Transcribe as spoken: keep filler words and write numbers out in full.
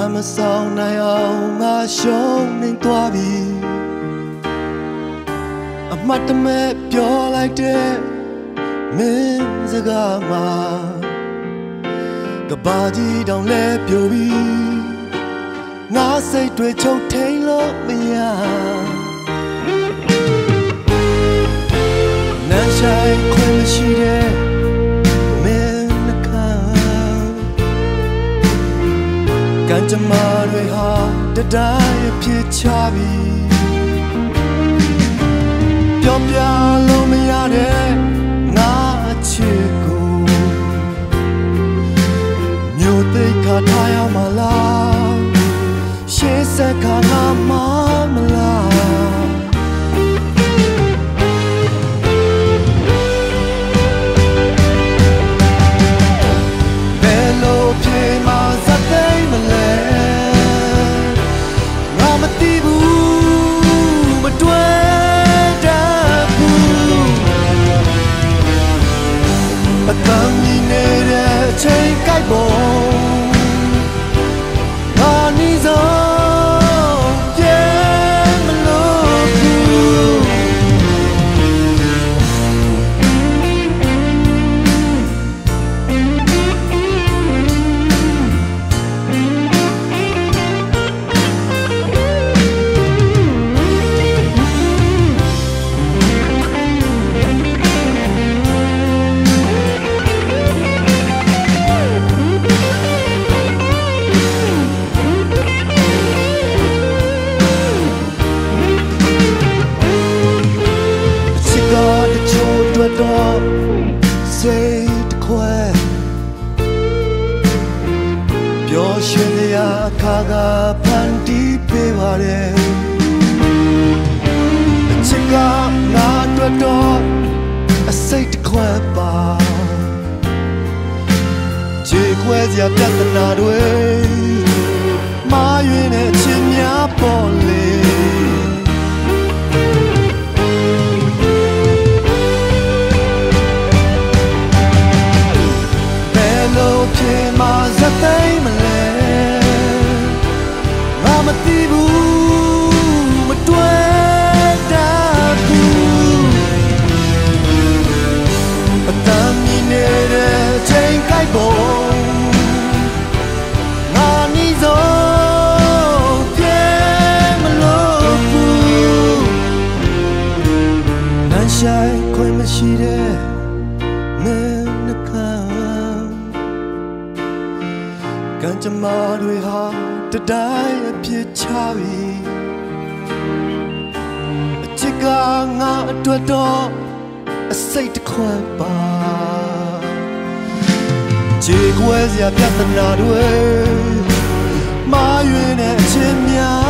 မဆောင်နိုင်အောင်ငါရှုံးနေသွားပြီအမှတ်တမဲ့ပြောလိုက်တဲ့မင်းစကားမှာကဘာကြီးတောင်လဲပြိုပြီငါစိတ်တွေချုပ်ထိန်လို့မရနန်းဆိုင်ခွင့်မရှိတဲ့မင်းနှခမ်းကံကြမ္မာတွေဟာတတိုင်းဖြစ်ချပြီပြောပြလို့မရတဲ့ငါချစ်ကိုမြို့သိက္ခာထားရမလားရှေ့ဆက်ကငါမမလားဘယ်လိုပြေမစသိမလဲငါမသိဘူးမတွေ့အတမ်းကြီးနေတဲ့အချိန်ကိုက်ပေါ်ငါနီးဆုံးပြေမလို့ဘူးတော့စိတ်ခွဲပျော်ရွှင်ရာခါကဖန်တီးပေးပါတယ်အချစ်ကငါအတွက်တော့အစိတ်ခွဲပါခြေခွဲစရာပြဿနာတွေမာရွေးတဲ့ချစ်များပေါ်လေပြေမစသိမလဲငါမသိဘူးမတွေ့တတ်ဘူးအတမ်းမြင်နေတဲ့ချိန်ကိုက်ပေါ်ငါနီးဆုံးပြေမလို့ဘူးနန်းဆိုင်ခွင့်မရှိတဲ့မင်းနှခမ်းကံကြမ္မာတွေဟာတတိုင်းအဖြစ်ချပြီအချစ်ကငါအတွက်တော့အစိတ်တစ်ခွက်ပါခြေခွဲစရာပြဿနာတွေမာရွေးတဲ့အချင်းများ